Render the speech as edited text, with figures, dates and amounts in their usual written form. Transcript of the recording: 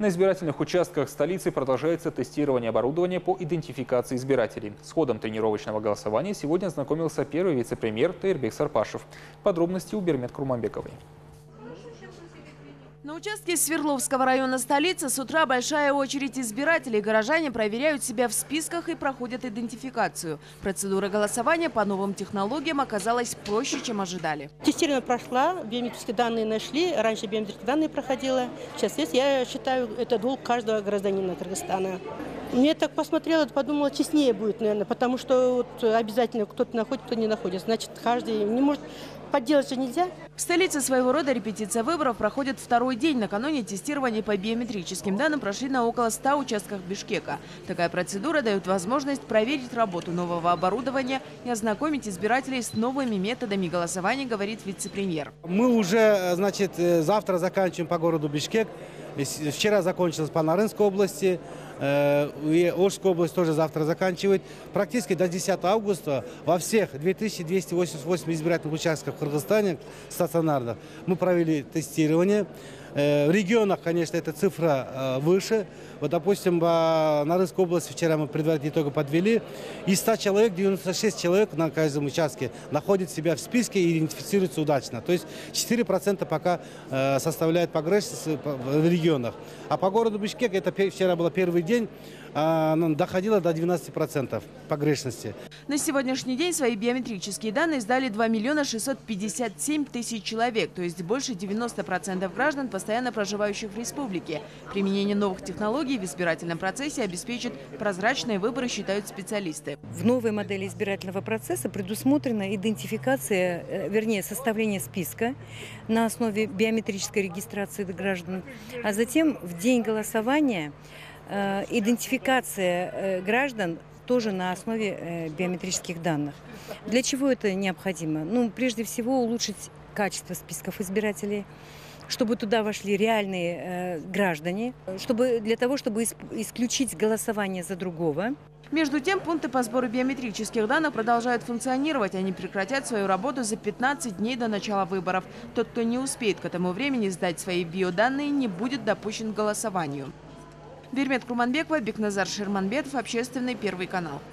На избирательных участках столицы продолжается тестирование оборудования по идентификации избирателей. С ходом тренировочного голосования сегодня ознакомился первый вице-премьер Таирбек Сарпашев. Подробности у Бирмет Курманбековой. На участке Свердловского района столицы с утра большая очередь избирателей. Горожане проверяют себя в списках и проходят идентификацию. Процедура голосования по новым технологиям оказалась проще, чем ожидали. Тестирование прошла, биометрические данные нашли. Раньше биометрические данные проходила. Сейчас есть. Я считаю, это долг каждого гражданина Кыргызстана. Мне так посмотрела, подумала, честнее будет, наверное, потому что вот обязательно кто-то находит, кто не находит. Значит, каждый не может. Подделать же нельзя. В столице своего рода репетиция выборов проходит второй день. Накануне тестирование по биометрическим данным прошли на около 100 участках Бишкека. Такая процедура дает возможность проверить работу нового оборудования и ознакомить избирателей с новыми методами голосования, говорит вице-премьер. Мы уже, значит, завтра заканчиваем по городу Бишкек. Вчера закончилось по Нарынской области. И Ошская область тоже завтра заканчивает. Практически до 10 августа во всех 2288 избирательных участках в Кыргызстане стационарных мы провели тестирование. В регионах, конечно, эта цифра выше. Вот, допустим, в Нарынской области вчера мы предварительные итоги подвели. Из 100 человек, 96 человек на каждом участке находят себя в списке и идентифицируются удачно. То есть 4% пока составляет погрешность в регионах. А по городу Бишкек, это вчера был первый день, доходило до 12% погрешности. На сегодняшний день свои биометрические данные сдали 2 657 000 человек, то есть больше 90% граждан, постоянно проживающих в республике. Применение новых технологий в избирательном процессе обеспечит прозрачные выборы, считают специалисты. В новой модели избирательного процесса предусмотрена идентификация, вернее, составление списка на основе биометрической регистрации граждан, а затем в день голосования идентификация граждан тоже на основе биометрических данных. Для чего это необходимо? Ну, прежде всего, улучшить качество списков избирателей, чтобы туда вошли реальные граждане, для того, чтобы исключить голосование за другого. Между тем, пункты по сбору биометрических данных продолжают функционировать. Они прекратят свою работу за 15 дней до начала выборов. Тот, кто не успеет к этому времени сдать свои биоданные, не будет допущен к голосованию. Бирмет Курманбекова, Бекназар Шерманбетов, Общественный, Первый канал.